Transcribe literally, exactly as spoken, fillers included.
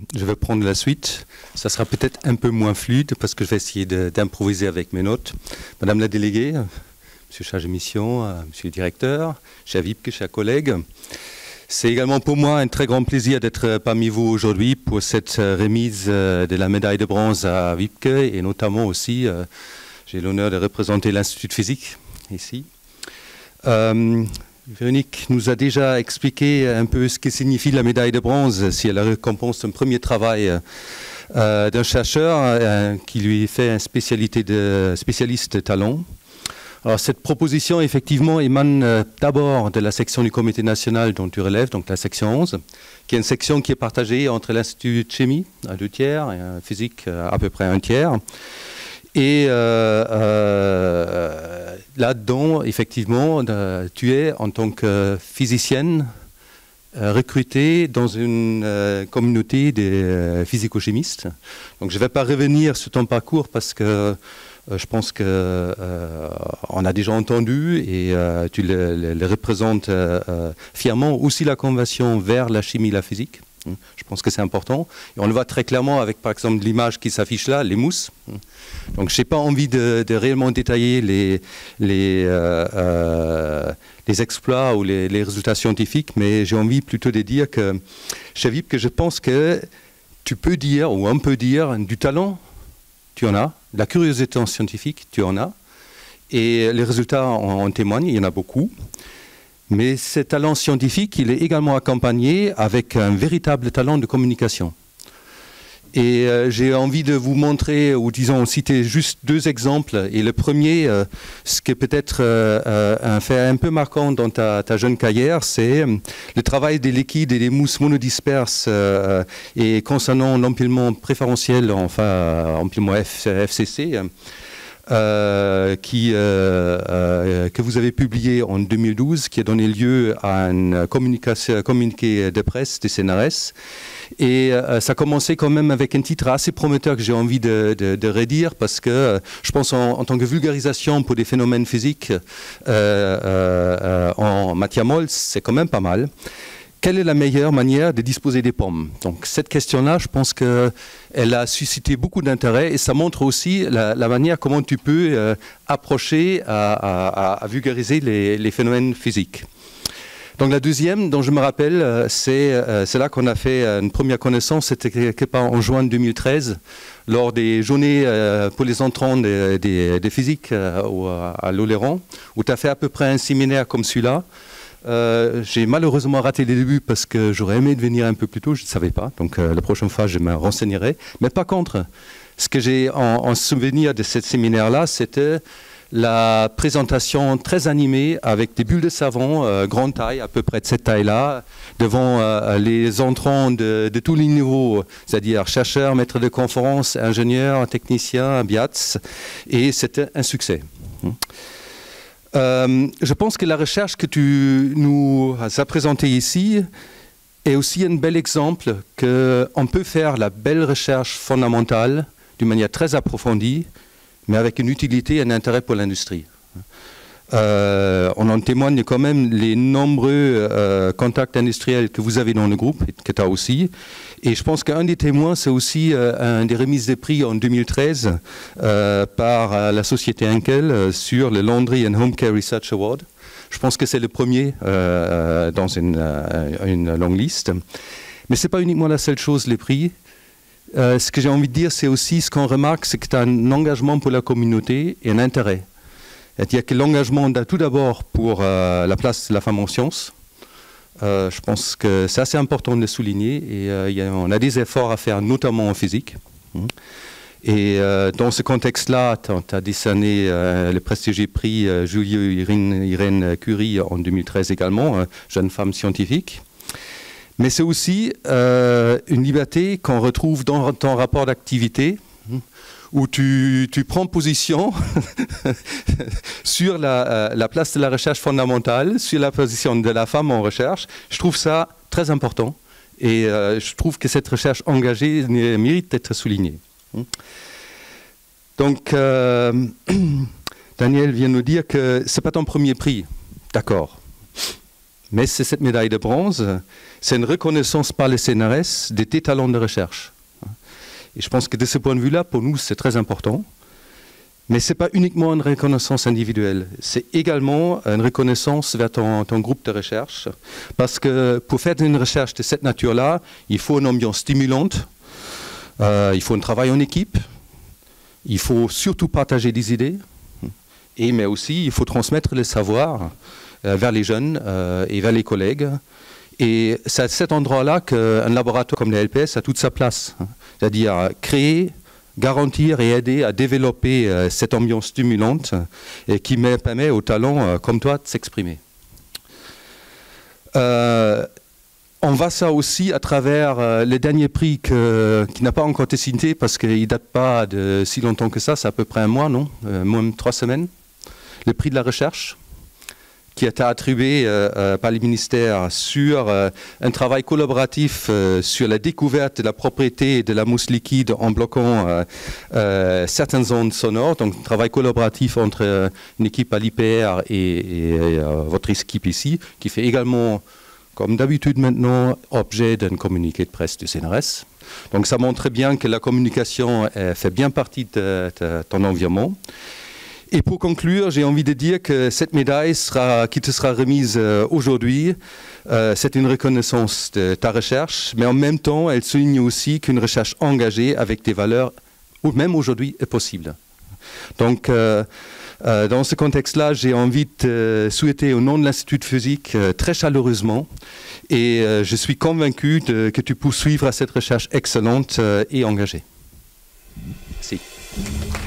je vais prendre la suite. Ça sera peut-être un peu moins fluide parce que je vais essayer d'improviser avec mes notes. Madame la déléguée, monsieur chargé de mission, euh, monsieur le directeur, chers Wiebke, chers collègues, c'est également pour moi un très grand plaisir d'être parmi vous aujourd'hui pour cette remise de la médaille de bronze à Wiebke et notamment aussi, euh, j'ai l'honneur de représenter l'Institut de physique ici. Euh, Véronique nous a déjà expliqué un peu ce que signifie la médaille de bronze, si elle récompense un premier travail euh, d'un chercheur euh, qui lui fait un spécialité de, spécialiste de talent. Alors, cette proposition, effectivement, émane euh, d'abord de la section du comité national dont tu relèves, donc la section onze, qui est une section qui est partagée entre l'Institut de chimie à deux tiers et la physique à peu près un tiers. Et euh, euh, là-dedans, effectivement, euh, tu es, en tant que physicienne, euh, recrutée dans une euh, communauté des euh, physico-chimistes. Donc, je ne vais pas revenir sur ton parcours parce que Euh, je pense qu'on euh, a déjà entendu et euh, tu le, le, le représentes euh, euh, fièrement. Aussi la conversion vers la chimie et la physique. Je pense que c'est important. Et on le voit très clairement avec, par exemple, l'image qui s'affiche là, les mousses. Donc, je n'ai pas envie de, de réellement détailler les, les, euh, euh, les exploits ou les, les résultats scientifiques, mais j'ai envie plutôt de dire que, chez Wiebke, que je pense que tu peux dire, ou on peut dire, du talent, tu en as. La curiosité en scientifique, tu en as. Et les résultats en, en témoignent, il y en a beaucoup. Mais ce talent scientifique, il est également accompagné avec un véritable talent de communication. Et euh, j'ai envie de vous montrer, ou disons, citer juste deux exemples. Et le premier, euh, ce qui est peut-être euh, euh, un fait un peu marquant dans ta, ta jeune carrière, c'est euh, le travail des liquides et des mousses monodisperses euh, et concernant l'empilement préférentiel, enfin, empilement F, FCC, euh, qui, euh, euh, que vous avez publié en deux mille douze, qui a donné lieu à un communiqué de presse des C N R S. Et euh, ça a commencé quand même avec un titre assez prometteur que j'ai envie de, de, de redire parce que euh, je pense en, en tant que vulgarisation pour des phénomènes physiques euh, euh, en matière molle, c'est quand même pas mal. Quelle est la meilleure manière de disposer des pommes? Donc cette question-là, je pense qu'elle a suscité beaucoup d'intérêt et ça montre aussi la, la manière comment tu peux euh, approcher à, à, à vulgariser les, les phénomènes physiques. Donc la deuxième, dont je me rappelle, c'est euh, là qu'on a fait une première connaissance, c'était quelque part en juin deux mille treize, lors des journées euh, pour les entrants des, des, des physiques euh, au, à l'Oléron, où tu as fait à peu près un séminaire comme celui-là. Euh, J'ai malheureusement raté les débuts parce que j'aurais aimé venir un peu plus tôt, je ne savais pas, donc euh, la prochaine fois je me renseignerai. Mais par contre, ce que j'ai en, en souvenir de ce séminaire-là, c'était la présentation très animée avec des bulles de savon, euh, grande taille, à peu près de cette taille-là, devant euh, les entrants de, de tous les niveaux, c'est-à-dire chercheurs, maîtres de conférences, ingénieurs, techniciens, B I A T S, et c'était un succès. Euh, je pense que la recherche que tu nous as présentée ici est aussi un bel exemple qu'on peut faire la belle recherche fondamentale d'une manière très approfondie, mais avec une utilité et un intérêt pour l'industrie. Euh, on en témoigne quand même les nombreux euh, contacts industriels que vous avez dans le groupe, et que tu as aussi. Et je pense qu'un des témoins, c'est aussi euh, un des remises de prix en deux mille treize euh, par euh, la société Henkel euh, sur le Laundry and Home Care Research Award. Je pense que c'est le premier euh, dans une, euh, une longue liste. Mais ce n'est pas uniquement la seule chose, les prix. Euh, ce que j'ai envie de dire, c'est aussi ce qu'on remarque, c'est que tu as un engagement pour la communauté et un intérêt. C'est-à-dire que l'engagement tout d'abord pour euh, la place de la femme en sciences, euh, je pense que c'est assez important de le souligner et euh, y a, on a des efforts à faire, notamment en physique. Et euh, dans ce contexte-là, tu as décerné euh, le prestigieux prix euh, Julie-Irène Curie en deux mille treize également, euh, jeune femme scientifique. Mais c'est aussi euh, une liberté qu'on retrouve dans ton rapport d'activité, où tu, tu prends position sur la, euh, la place de la recherche fondamentale, sur la position de la femme en recherche. Je trouve ça très important et euh, je trouve que cette recherche engagée mérite d'être soulignée. Donc, euh, Daniel vient nous dire que ce n'est pas ton premier prix, d'accord. Mais c'est cette médaille de bronze, c'est une reconnaissance par le C N R S de tes talents de recherche. Et je pense que de ce point de vue-là, pour nous, c'est très important. Mais ce n'est pas uniquement une reconnaissance individuelle, c'est également une reconnaissance vers ton, ton groupe de recherche. Parce que pour faire une recherche de cette nature-là, il faut une ambiance stimulante, euh, il faut un travail en équipe, il faut surtout partager des idées, et, mais aussi il faut transmettre le savoir euh, vers les jeunes euh, et vers les collègues. Et c'est à cet endroit-là qu'un laboratoire comme le L P S a toute sa place. C'est-à-dire créer, garantir et aider à développer euh, cette ambiance stimulante et qui me permet aux talents euh, comme toi de s'exprimer. Euh, on voit ça aussi à travers euh, le dernier prix que, qui n'a pas encore été cité parce qu'il ne date pas de si longtemps que ça, c'est à peu près un mois, non euh, Moins de trois semaines. Le prix de la recherche, qui a été attribué euh, euh, par les ministères sur euh, un travail collaboratif euh, sur la découverte de la propriété de la mousse liquide en bloquant euh, euh, certaines ondes sonores. Donc, un travail collaboratif entre euh, une équipe à l'I P R et, et, et euh, votre équipe ici, qui fait également, comme d'habitude maintenant, objet d'un communiqué de presse du C N R S. Donc, ça montre bien que la communication euh, fait bien partie de, de ton environnement. Et pour conclure, j'ai envie de dire que cette médaille sera, qui te sera remise euh, aujourd'hui, euh, c'est une reconnaissance de ta recherche, mais en même temps, elle souligne aussi qu'une recherche engagée avec des valeurs, même aujourd'hui, est possible. Donc, euh, euh, dans ce contexte-là, j'ai envie de te souhaiter au nom de l'Institut de physique euh, très chaleureusement, et euh, je suis convaincu de, que tu poursuivras cette recherche excellente euh, et engagée. Merci.